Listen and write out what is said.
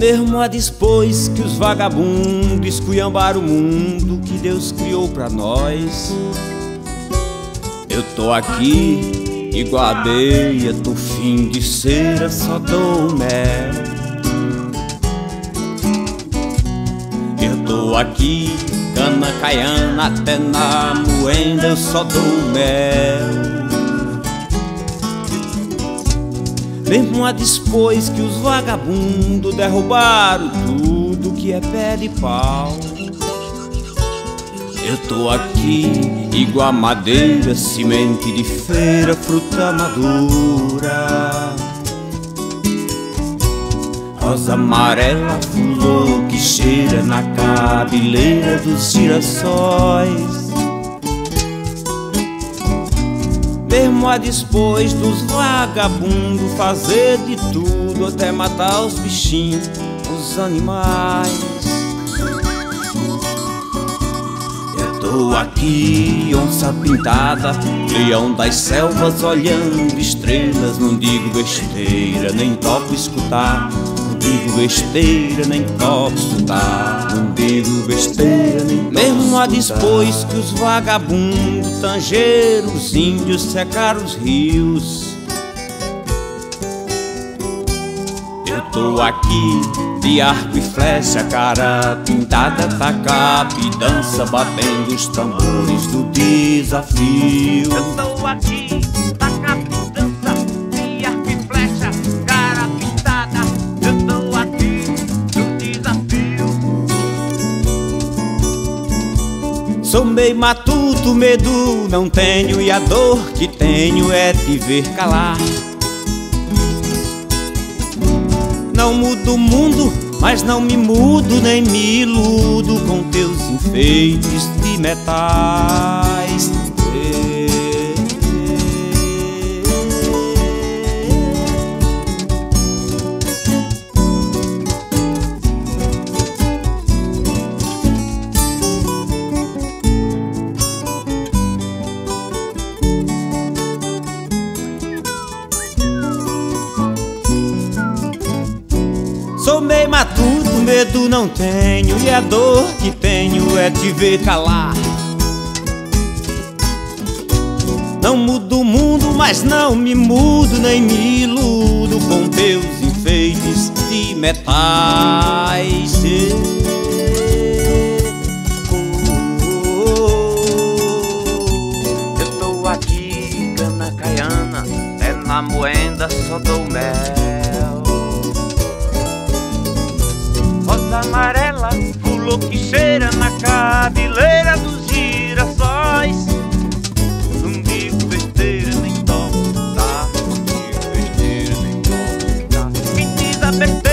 Mesmo a dispôs que os vagabundos esculhambaram o mundo que Deus criou pra nós, eu tô aqui igual a abelha, tô fim de cera, só dou mel. Eu tô aqui, cana caiana, até na moenda eu só dou mel. Mesmo a dispôs que os vagabundos derrubaram tudo que é pé de pau, eu tô aqui igual a madeira, semente de feira, fruta madura. Rosa amarela, flor que cheira na cabeleira dos girassóis. Mesmo a dispôs dos vagabundos fazer de tudo, até matar os bichinhos, os animais. Eu tô aqui, onça pintada, leão das selvas, olhando estrelas. Não digo besteira, nem topo escutar. Não digo besteira, nem topo escutar. Não digo besteira, nem topo. Mesmo a dispôs que os vagabundos tangeram os índios, secaram os rios, eu tô aqui de arco e flecha, cara pintada, tacape, dança, batendo os tambores do desafio. Eu tô aqui, tacape, dança, de arco e flecha, cara pintada. Eu tô aqui no desafio. Sou meio matuto, medo não tenho, e a dor que tenho é te ver calar. Não mudo o mundo, mas não me mudo, nem me iludo com teus enfeites de metais. Sou meio matuto, medo não tenho, e a dor que tenho é te ver calar. Não mudo o mundo, mas não me mudo, nem me iludo com teus enfeites de metais. Eu tô aqui, cana caiana, é na moenda, só dou mel. Rosa amarela, flor que cheira na cabeleira dos girassóis. Não digo besteira, nem topo, tá? Não digo besteira, nem topo, tá? Quem diz a besteira